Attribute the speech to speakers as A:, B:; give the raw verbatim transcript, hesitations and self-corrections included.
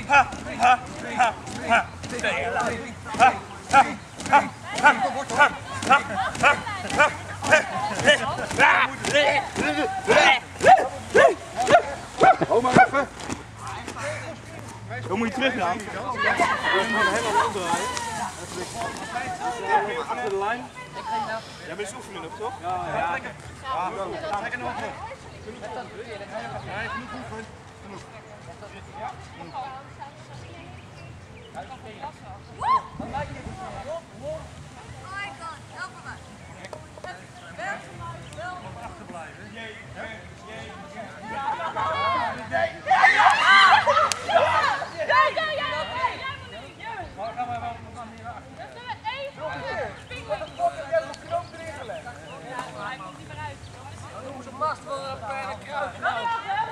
A: ha, ha, ha, ha. Twee. Ha, ha, ha, ha, ha, ha, ha,
B: Hou maar even.
A: Dan moet je terug gaan.
B: We gaan helemaal ronddraaien. Achter de lijn.
A: Jij bent oefenen nog, toch?
B: Ja, ja. Ja, lekker nog. Nee, genoeg oefen. Genoeg.
C: Mast wel een kruis.